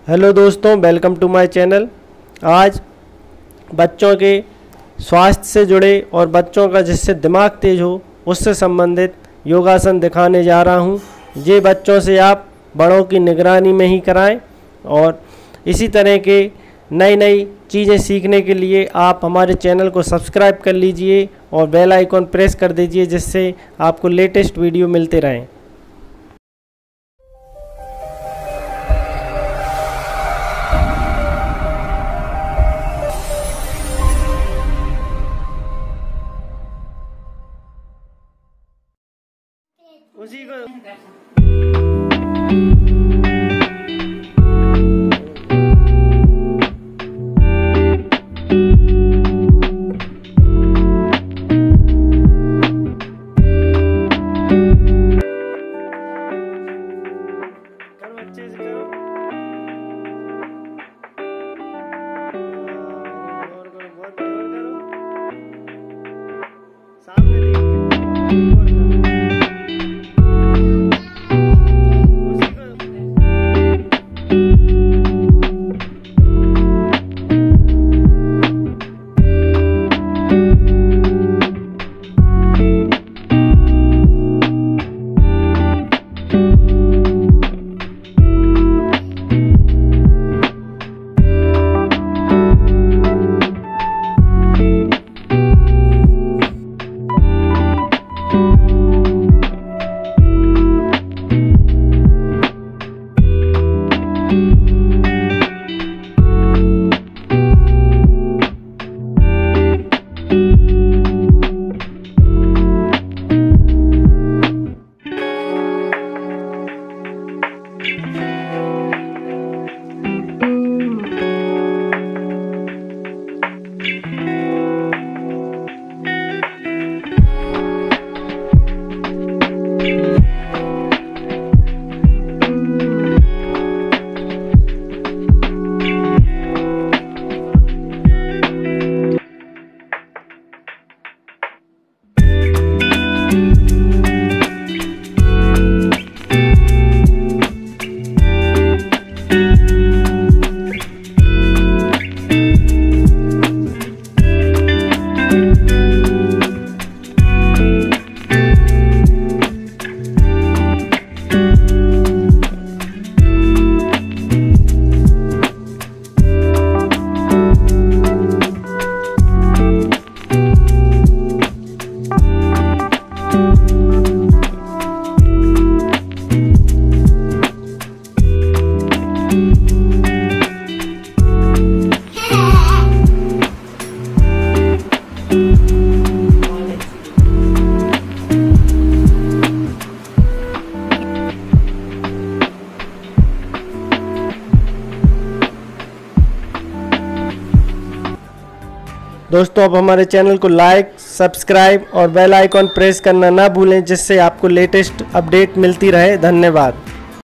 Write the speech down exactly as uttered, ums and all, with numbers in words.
Hello दोस्तों, welcome to my channel. आज बच्चों के स्वास्थ्य से जुड़े और बच्चों का जिससे दिमाग तेज हो उससे संबंधित योगासन दिखाने जा रहा हूं। ये बच्चों से आप बड़ों की निगरानी में ही कराएं और इसी तरह के नई नई चीज़ें सीखने के लिए आप हमारे चैनल को सब्सक्राइब कर लीजिए और बेल आइकॉन प्रेस कर दीजिए, जिससे आपको लेटेस्ट वीडियो मिलते रहें। उसी को करो, अच्छे से करो। और करो, बहुत और करो, सामने देख के और करो। दोस्तों, अब हमारे चैनल को लाइक, सब्सक्राइब और बेल आइकॉन प्रेस करना ना भूलें, जिससे आपको लेटेस्ट अपडेट मिलती रहे। धन्यवाद।